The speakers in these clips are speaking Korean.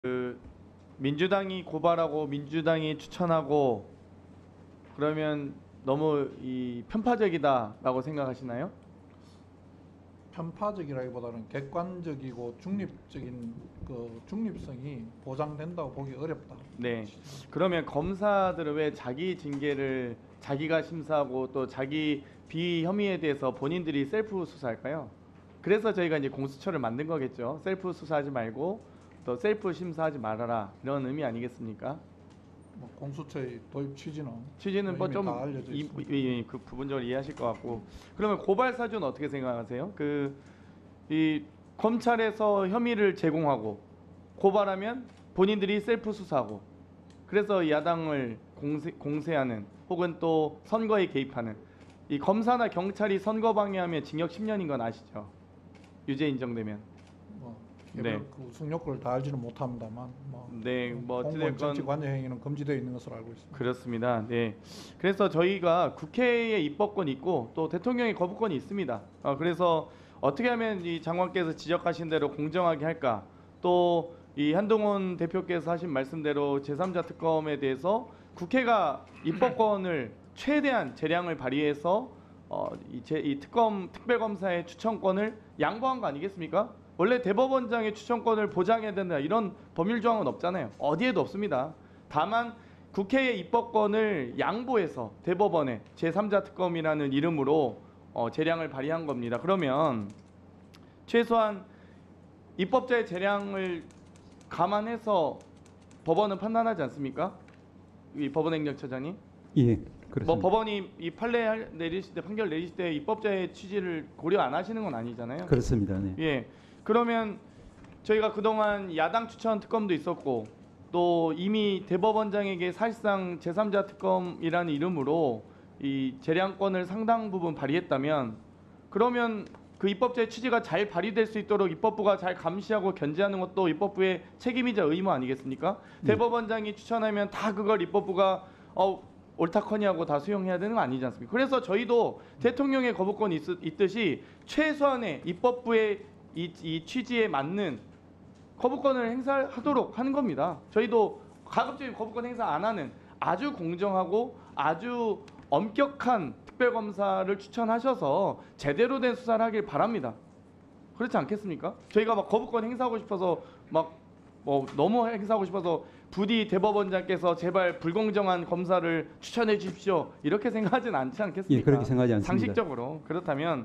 그 민주당이 고발하고 민주당이 추천하고 그러면 너무 이 편파적이다라고 생각하시나요? 편파적이라기보다는 객관적이고 중립적인 그 중립성이 보장된다고 보기 어렵다. 네. 그러면 검사들은 왜 자기 징계를 자기가 심사하고 또 자기 비혐의에 대해서 본인들이 셀프 수사할까요? 그래서 저희가 이제 공수처를 만든 거겠죠. 셀프 수사하지 말고 또 셀프 심사하지 말아라 이런 의미 아니겠습니까? 뭐 공수처의 도입 취지는 뭐 이미 뭐좀 다 알려져 있습니다. 그 부분적으로 이해하실 것 같고 그러면 고발 사주는 어떻게 생각하세요? 이 검찰에서 혐의를 제공하고 고발하면 본인들이 셀프 수사하고 그래서 야당을 공세하는 혹은 또 선거에 개입하는 이 검사나 경찰이 선거 방해하면 징역 10년인 건 아시죠? 유죄 인정되면. 뭐 네. 그 우승 욕구를 다 알지는 못합니다만 네, 뭐 공무원 어찌됐건 정치 관여 행위는 금지되어 있는 것으로 알고 있습니다. 그렇습니다. 네. 그래서 저희가 국회에 입법권이 있고 또 대통령의 거부권이 있습니다. 그래서 어떻게 하면 이 장관께서 지적하신 대로 공정하게 할까? 또 이 한동훈 대표께서 하신 말씀대로 제3자 특검에 대해서 국회가 입법권을 최대한 재량을 발휘해서 이 특검 특별검사의 추천권을 양보한 거 아니겠습니까? 원래 대법원장의 추천권을 보장해야 된다 이런 법률 조항은 없잖아요. 어디에도 없습니다. 다만 국회의 입법권을 양보해서 대법원에 제3자 특검이라는 이름으로 재량을 발휘한 겁니다. 그러면 최소한 입법자의 재량을 감안해서 법원은 판단하지 않습니까? 이 법원행정처장이 예, 그렇습니다. 뭐 법원이 이 판례 내리실 때 판결 내리실 때 입법자의 취지를 고려 안 하시는 건 아니잖아요. 그렇습니다. 네. 예. 그러면 저희가 그동안 야당 추천 특검도 있었고 또 이미 대법원장에게 사실상 제3자 특검이라는 이름으로 이 재량권을 상당 부분 발휘했다면 그러면 그 입법자의 취지가 잘 발휘될 수 있도록 입법부가 잘 감시하고 견제하는 것도 입법부의 책임이자 의무 아니겠습니까? 대법원장이 추천하면 다 그걸 입법부가 옳다커니하고 다 수용해야 되는 거 아니지 않습니까? 그래서 저희도 대통령의 거부권이 있듯이 최소한의 입법부의 이 취지에 맞는 거부권을 행사하도록 하는 겁니다. 저희도 가급적이면 거부권 행사 안 하는 아주 공정하고 아주 엄격한 특별검사를 추천하셔서 제대로 된 수사를 하길 바랍니다. 그렇지 않겠습니까? 저희가 막 거부권 행사하고 싶어서 막 너무 행사하고 싶어서 부디 대법원장께서 제발 불공정한 검사를 추천해 주십시오 이렇게 생각하진 않지 않겠습니까? 예, 그렇게 생각하지 않습니다. 상식적으로 그렇다면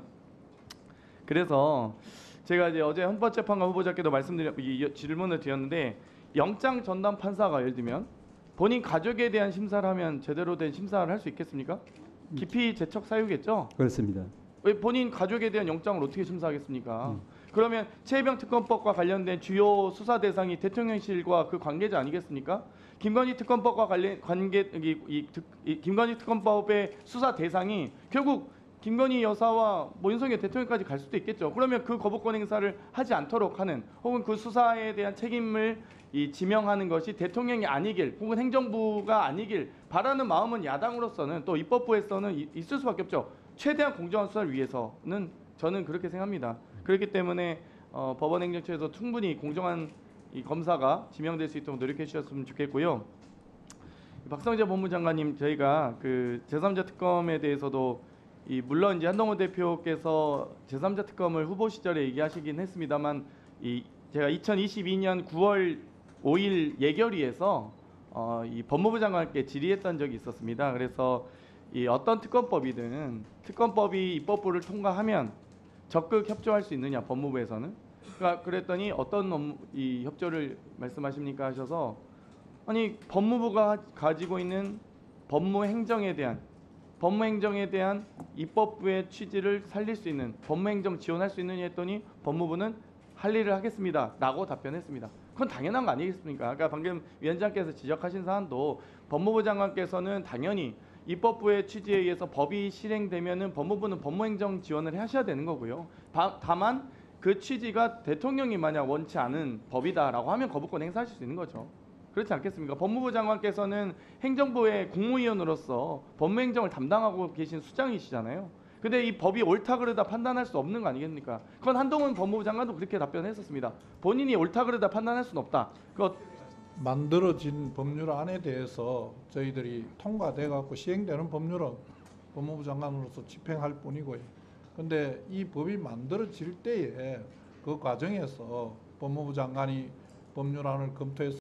그래서 제가 이제 어제 헌법재판관 후보자께도 질문을 드렸는데 영장 전담 판사가 예를 들면 본인 가족에 대한 심사를 하면 제대로 된 심사를 할 수 있겠습니까? 기피 재척 사유겠죠? 그렇습니다. 왜 본인 가족에 대한 영장을 어떻게 심사하겠습니까? 그러면 최혜병 특검법과 관련된 주요 수사 대상이 대통령실과 그 관계자 아니겠습니까? 김건희 특검법과 김건희 특검법의 수사 대상이 결국 김건희 여사와 윤석열 대통령까지 갈 수도 있겠죠. 그러면 그 거부권 행사를 하지 않도록 하는 혹은 그 수사에 대한 책임을 지명하는 것이 대통령이 아니길 혹은 행정부가 아니길 바라는 마음은 야당으로서는 또 입법부에서는 있을 수밖에 없죠. 최대한 공정한 수사를 위해서는 저는 그렇게 생각합니다. 그렇기 때문에 법원행정처에서 충분히 공정한 이 검사가 지명될 수 있도록 노력해 주셨으면 좋겠고요. 박성재 법무장관님, 저희가 그 제3자 특검에 대해서도 물론 이제 한동훈 대표께서 제3자 특검을 후보 시절에 얘기하시긴 했습니다만 제가 2022년 9월 5일 예결위에서 이 법무부 장관께 질의했던 적이 있었습니다. 그래서 어떤 특검법이든 특검법이 입법부를 통과하면 적극 협조할 수 있느냐 법무부에서는 그랬더니 어떤 이 협조를 말씀하십니까 하셔서 아니 법무부가 가지고 있는 법무행정에 대한 입법부의 취지를 살릴 수 있는 법무행정 지원할 수 있느냐 했더니 법무부는 할 일을 하겠습니다 라고 답변했습니다. 그건 당연한 거 아니겠습니까? 아까 방금 위원장께서 지적하신 사안도 법무부 장관께서는 당연히 입법부의 취지에 의해서 법이 실행되면은 법무부는 법무행정 지원을 하셔야 되는 거고요. 다만 그 취지가 대통령이 만약 원치 않은 법이다라고 하면 거부권 행사하실 수 있는 거죠. 그렇지 않겠습니까? 법무부 장관께서는 행정부의 국무위원으로서 법무행정을 담당하고 계신 수장이시잖아요. 근데 이 법이 옳다 그르다 판단할 수 없는 거 아니겠습니까? 그건 한동훈 법무부 장관도 그렇게 답변했었습니다. 본인이 옳다 그르다 판단할 수는 없다. 그거 만들어진 법률안에 대해서 저희들이 통과돼 갖고 시행되는 법률은 법무부 장관으로서 집행할 뿐이고요. 근데 이 법이 만들어질 때에 그 과정에서 법무부 장관이 법률안을 검토해서